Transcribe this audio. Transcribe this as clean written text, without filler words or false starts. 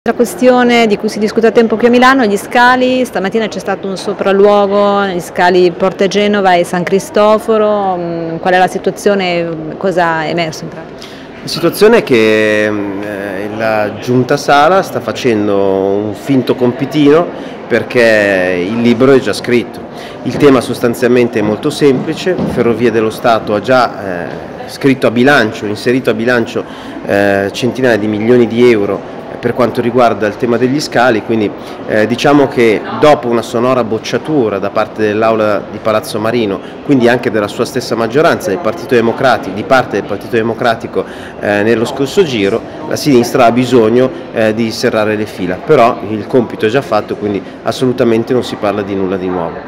La questione di cui si discute a tempo qui a Milano, gli scali, stamattina c'è stato un sopralluogo, gli scali Porta Genova e San Cristoforo, qual è la situazione, cosa è emerso in pratica? La situazione è che la Giunta Sala sta facendo un finto compitino perché il libro è già scritto. Il tema sostanzialmente è molto semplice, Ferrovie dello Stato ha già scritto a bilancio, inserito a bilancio centinaia di milioni di euro per quanto riguarda il tema degli scali, quindi diciamo che dopo una sonora bocciatura da parte dell'Aula di Palazzo Marino, quindi anche della sua stessa maggioranza, di parte del Partito Democratico nello scorso giro, la sinistra ha bisogno di serrare le fila, però il compito è già fatto, quindi assolutamente non si parla di nulla di nuovo.